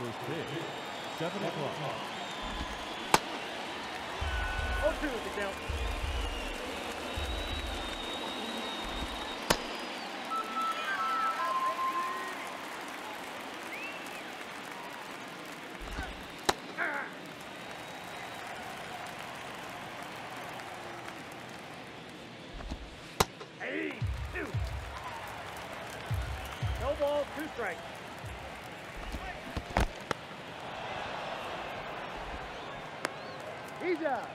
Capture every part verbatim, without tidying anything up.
first pitch. Seven o'clock. oh two is the count. Hey, two. No ball, two strikes. He's out.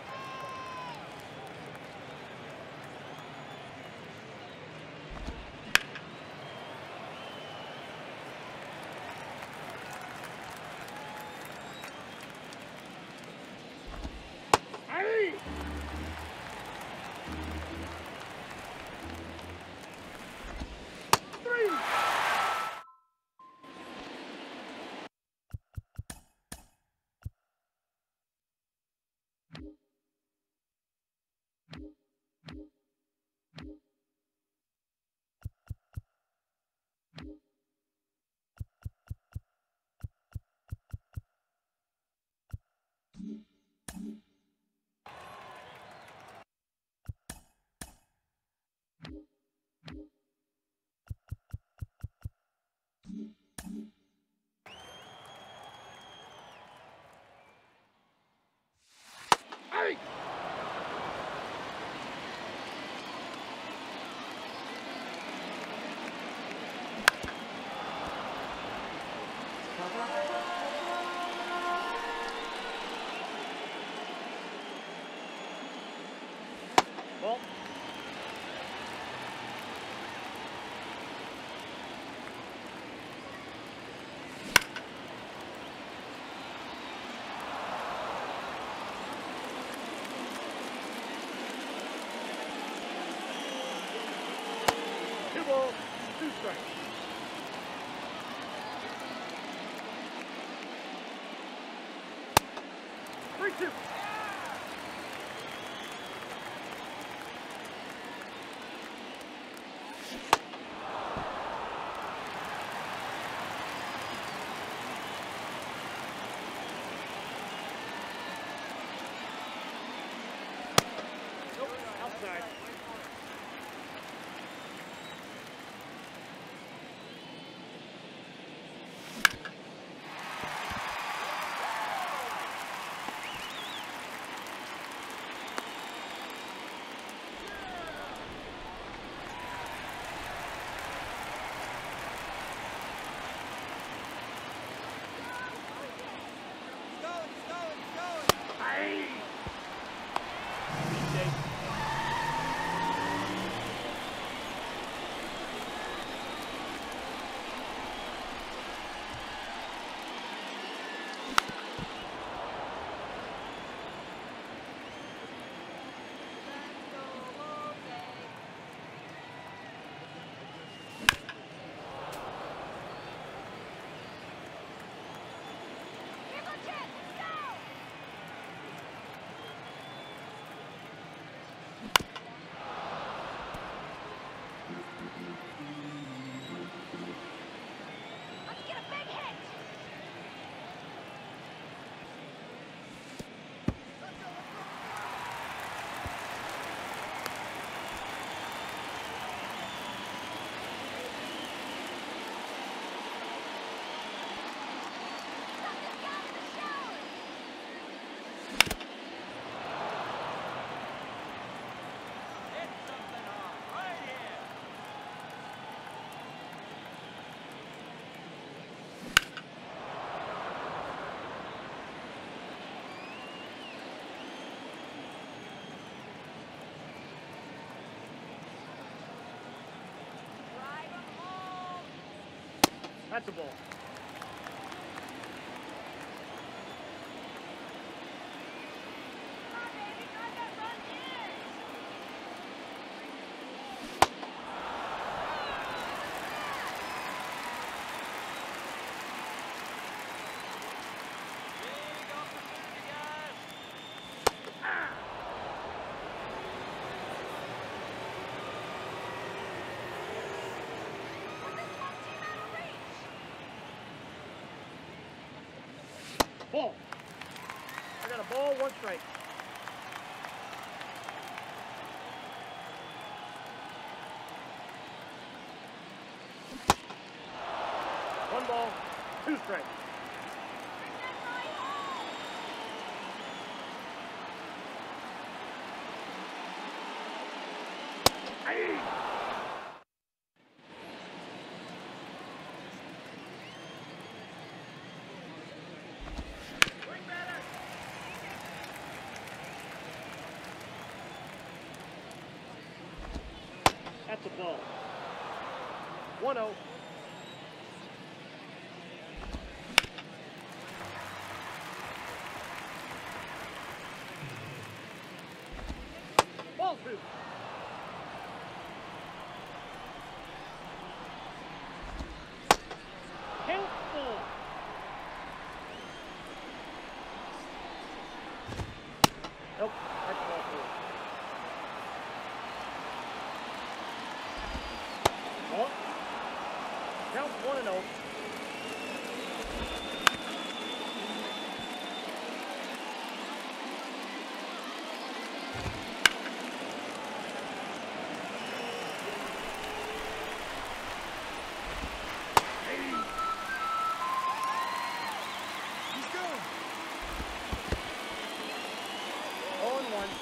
Hey! Three! Hey! Ball. Two balls, two strikes. Three two. Nope, outside. Hey! Let's get a big hit! Something got in the shower! Hit something off right here! Drive him home! That's a ball. Come on, baby, drive that run in! Big opportunity, guys! Ah! Put this one team out of reach! a ball, one strike. One ball, two strikes. Hey! That's a ball. one oh. Ball two. Count four. Nope, that's ball four. Ball. Count one and oh. oh and one.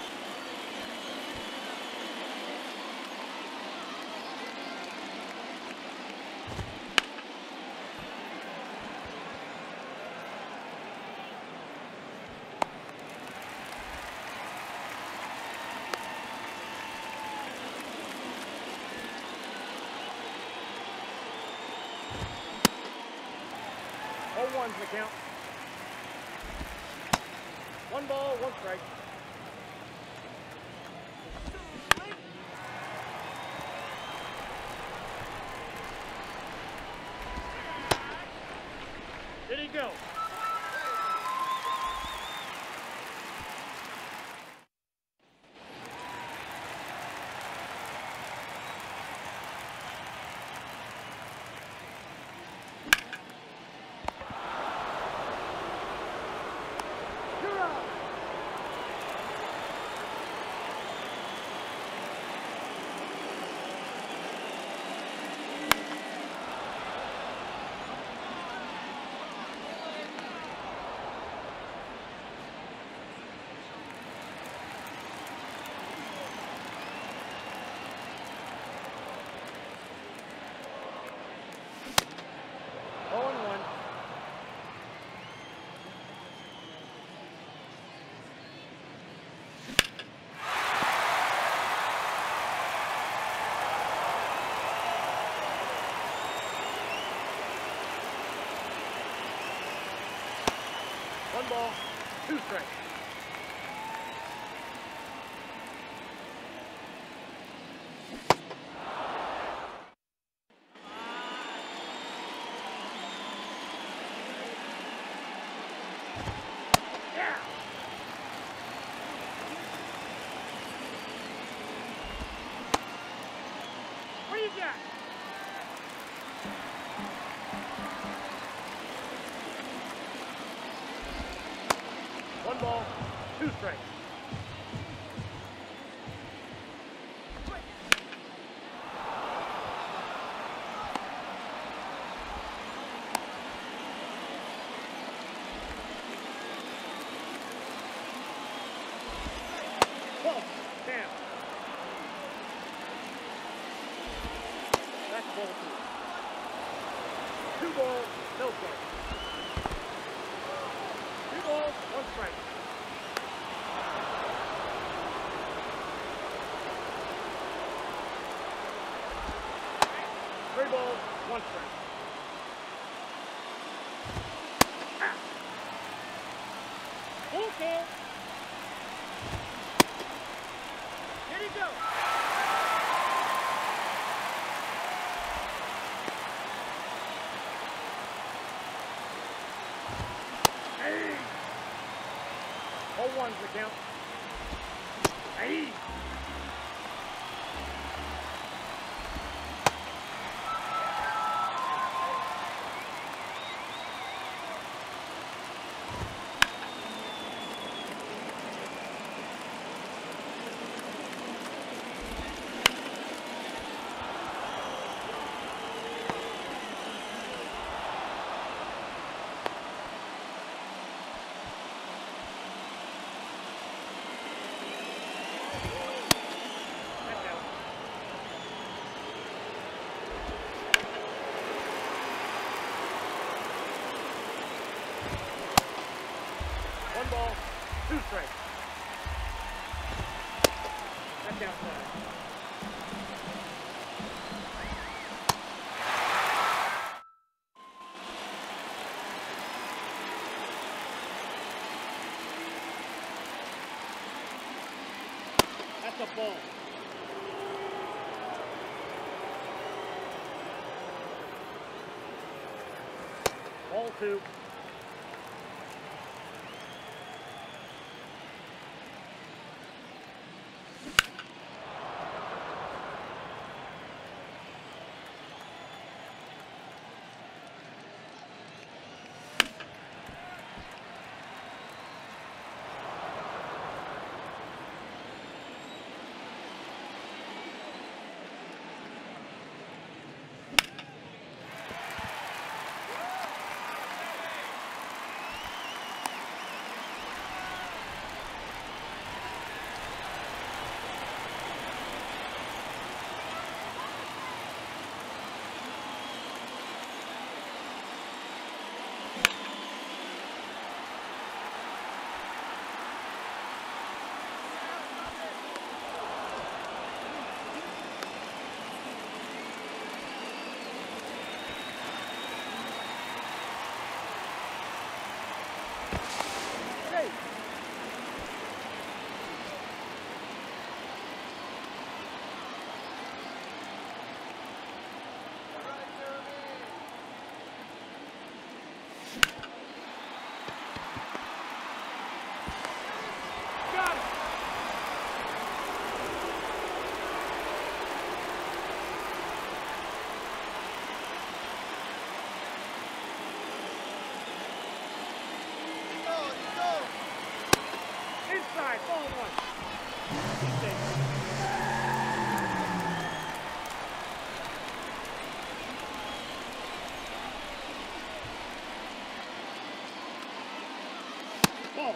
oh one's the count. One ball, one strike. Did he go? You're out. oh and one. One ball, two strikes. Yeah. What do you got? One ball, two strikes. Ball, down. That's ball two. Two balls, no strikes. Two balls, one strike. Three balls, one strike. Ah. Full count. Here he goes. Hey. oh one's the count. Hey. That's out. One ball, two strikes. That's outside. That's a ball. Ball two. Hey. Got it. Inside, ball one. Ball.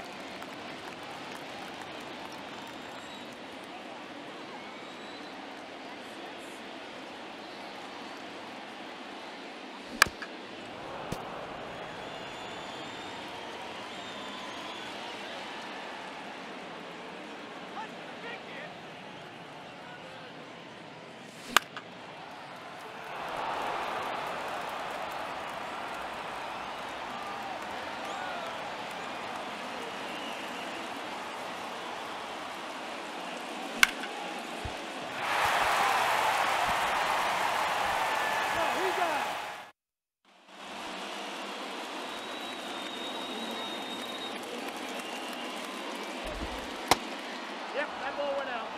Yep, that ball went out.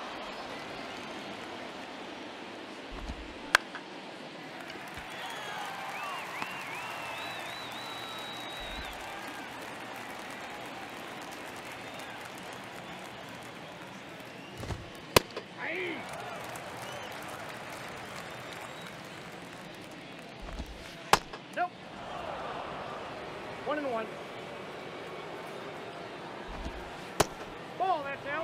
Aye. Nope. One and one. Ball, that's out.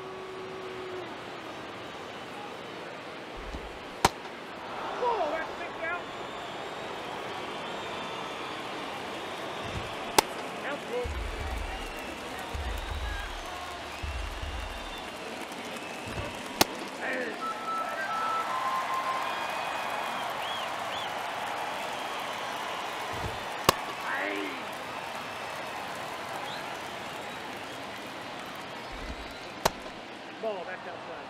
Ball, that's picked out. Out ball. Hey. Aye. Ball, that's outside.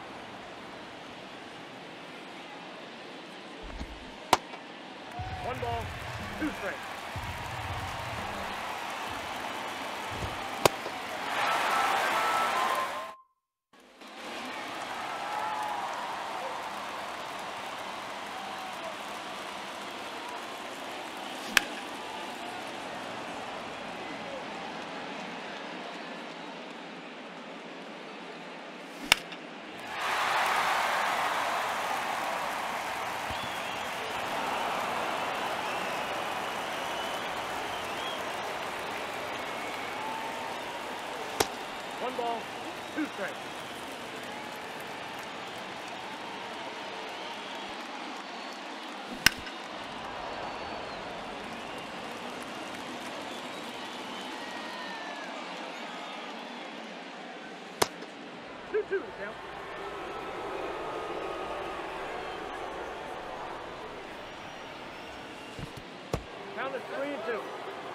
One ball, two strikes. One ball, Two strikes. Two two count. Count is three and two.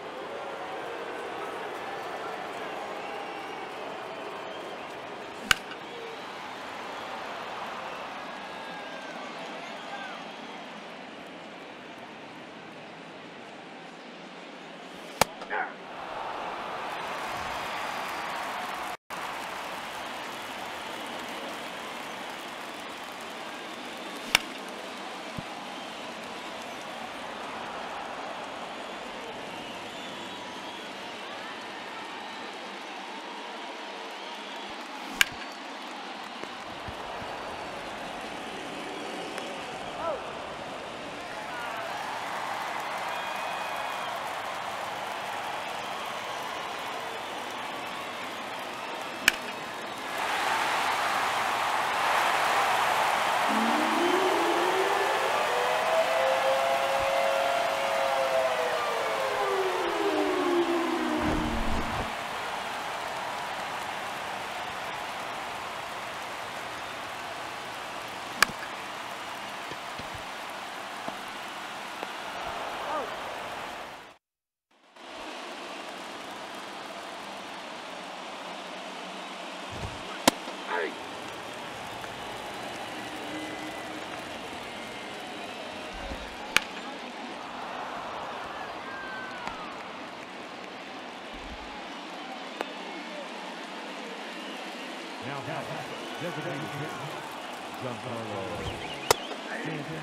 Now, now, designated hitter, Giancarlo Stanton.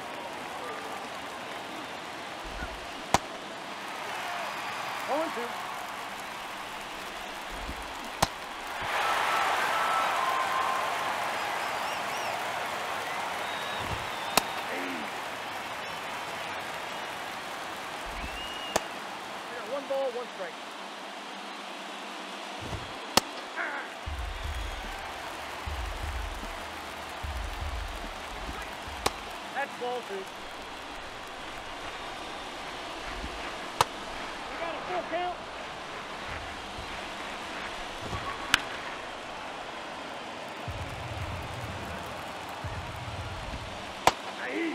On two. I got one ball, one strike. That's ball two. We got a full count. Aye.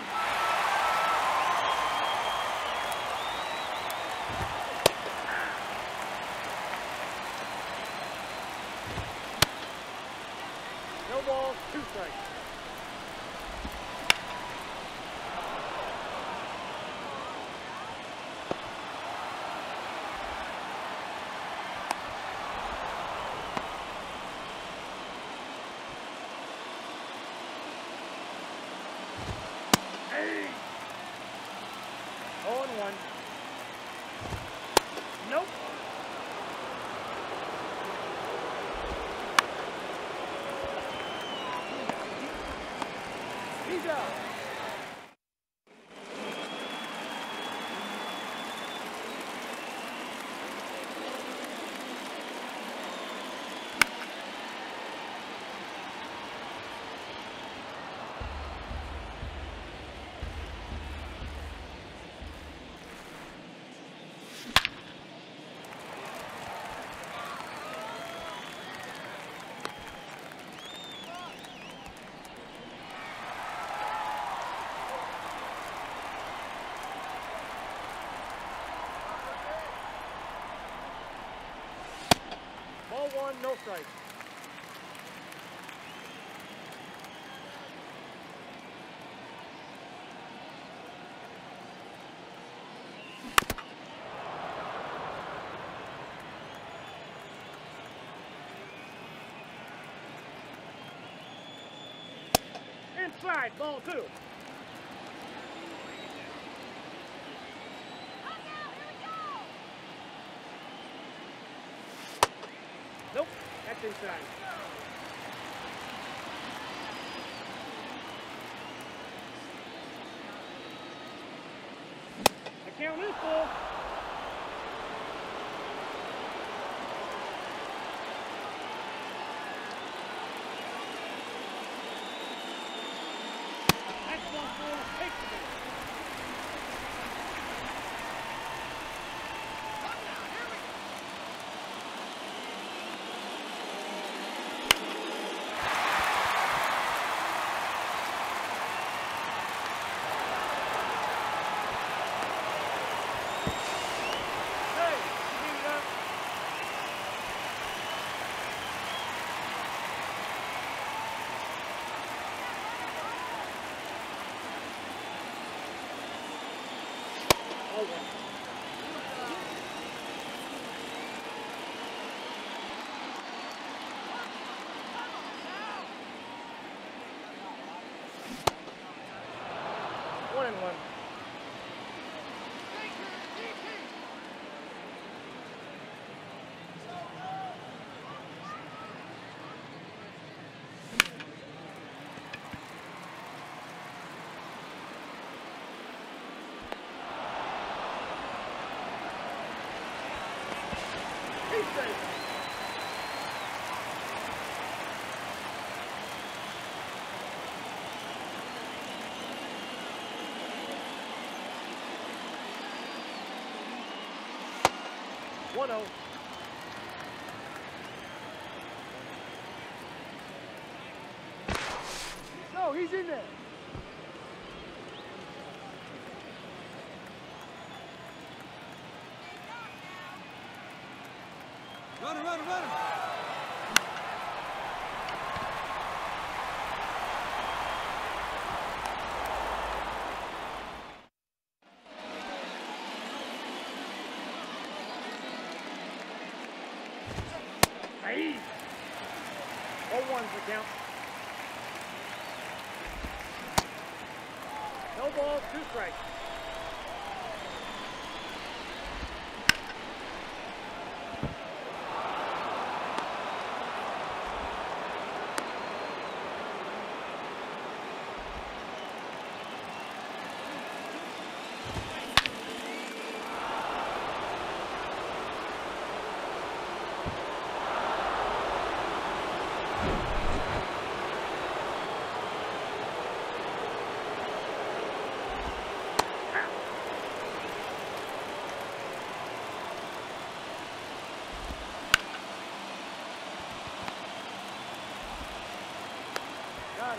No balls, two strikes. oh and one. Nope. He's out. Ball one, no strike. Inside, ball two. Nope, that's inside. The count is full. one. One and one. He's safe. one oh. No, he's in there. Run him, run him, run him. Hey. oh one's the count. No balls, two strikes. Got it.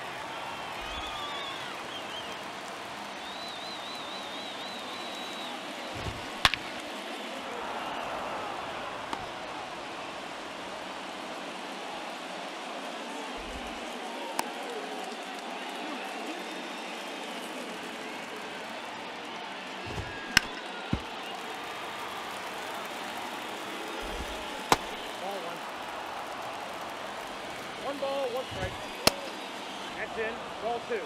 Ball one. One ball, one strike. That's in. Ball two.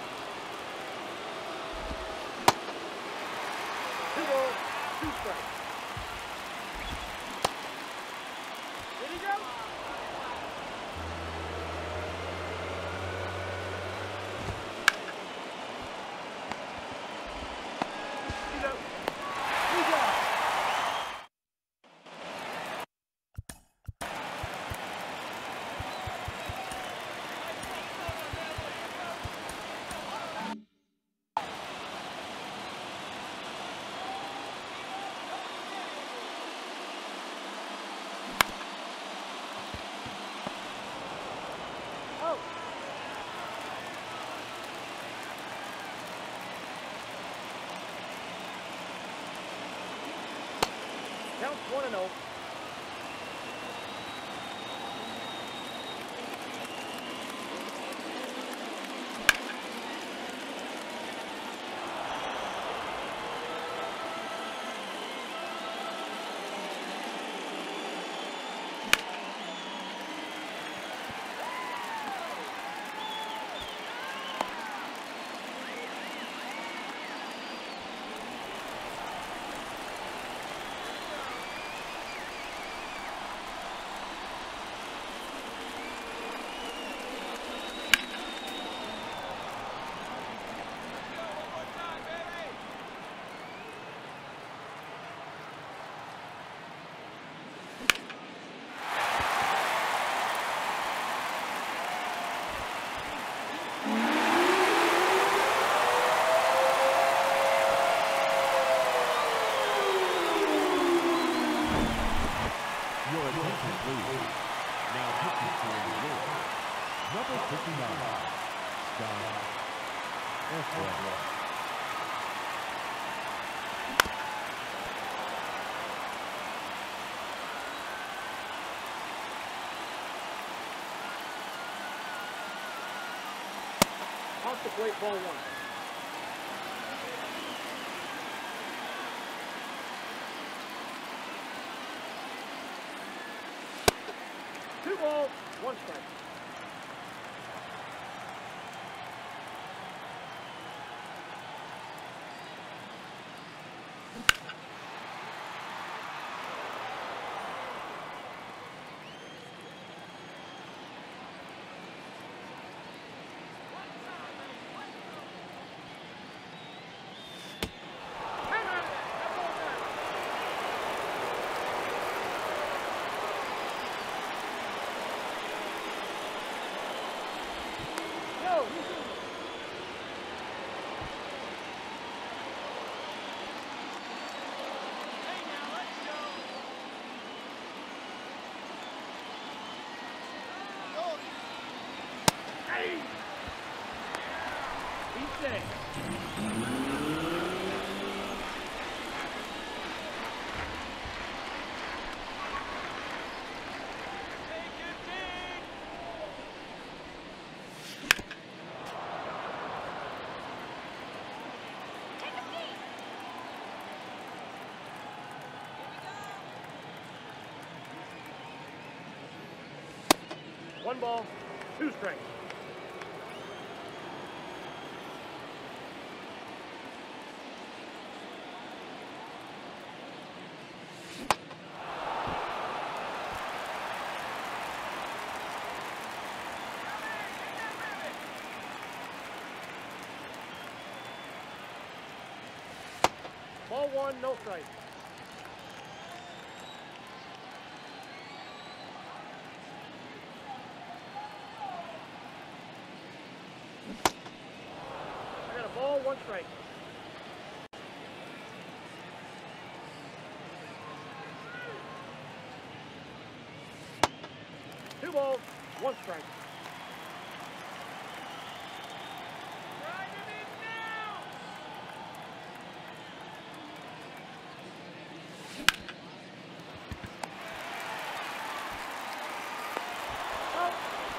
Two balls, two strikes. Did he go? He's out. He's out. Oh. Counts one and oh. Your attention, please. Now pitching for the Lord. Number fifty-nine, Scott Efron. Off the plate, ball one. balls, one strike. Hang on there. That ball's out. Yo, you see. Hey, now let's go. Hey! He's safe. Take your seat. Take a seat. One ball, two strikes. Ball one, no strike. I got a ball, one strike. Two balls, one strike. Drive him in now. Out.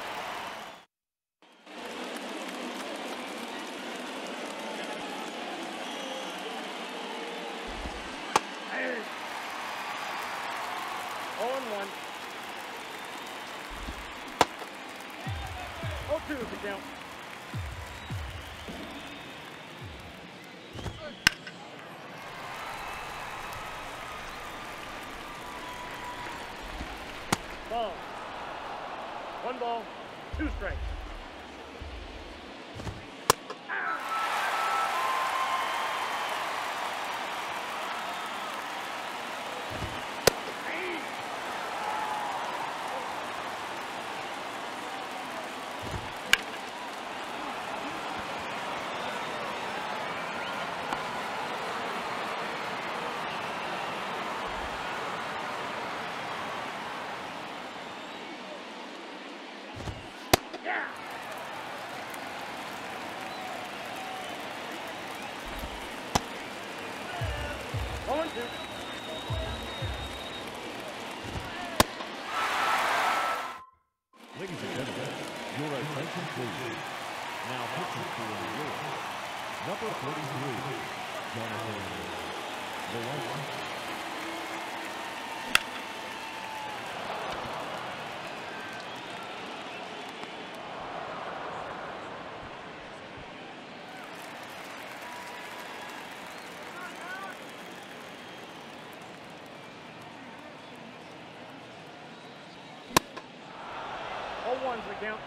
Hey. On one. Oh, two is the count. Ball. One ball, two strikes. Yeah. On two. Ladies and gentlemen, your attention please. Now pitching for New York, number thirty-three, Jonathan Valenti. Oh, one's the count.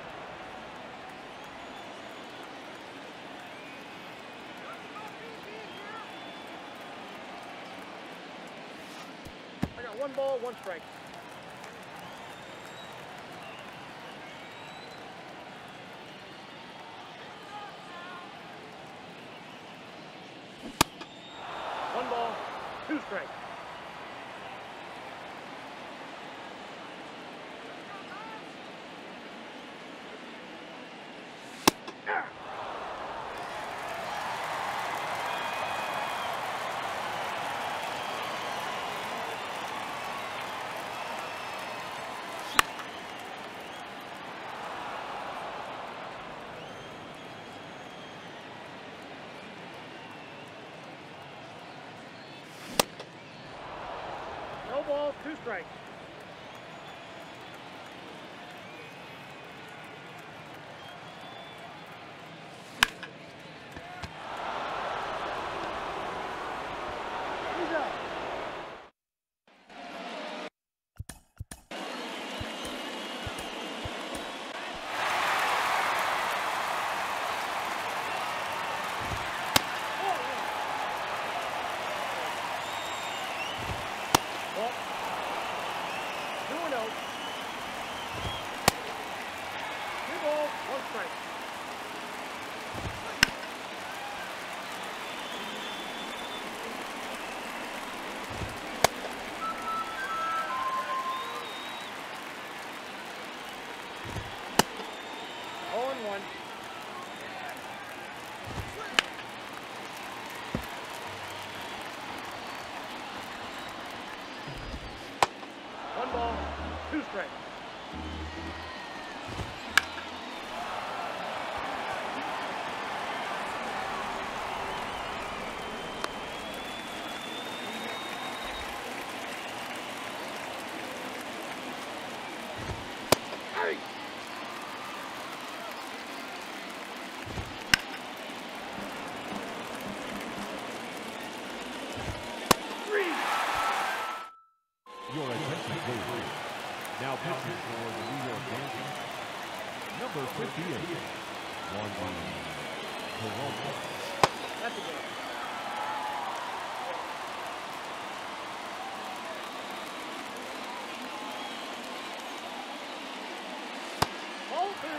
I got one ball, one strike. One ball, two strikes. No balls, two strikes. strike. oh and one. One ball, two strikes. Hey! Three! Your attention, please. Now pitching for the New York Yankees, number fifty-eight, Juan Peralta. That's a game. Ball two.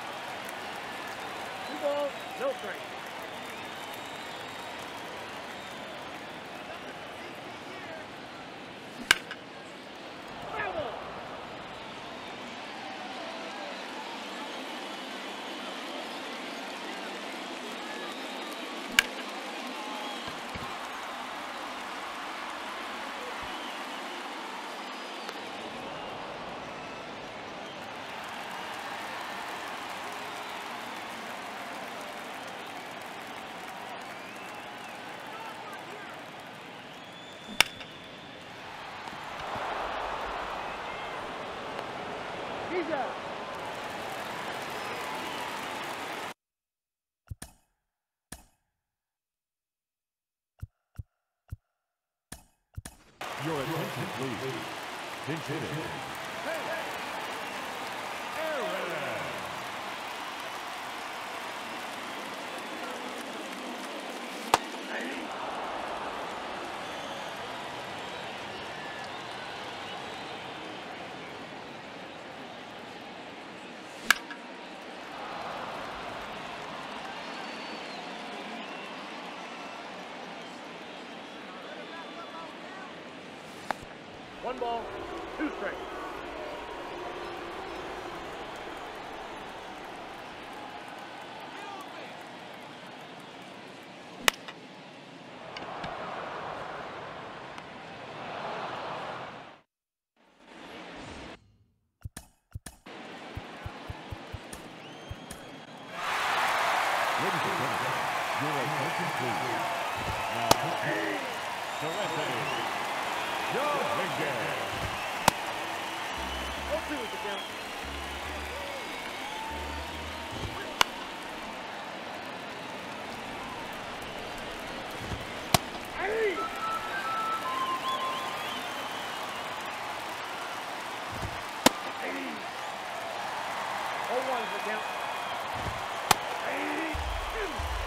Two balls, no strike. Foul ball. He's out. Your attention, please. Pinch hitting. Aaron. One ball, two strikes. Ladies and gentlemen, your attention, please. Now pitching to left inning, Joe Higgins. oh two is the count. Hey! Hey! oh one is the count. Hey!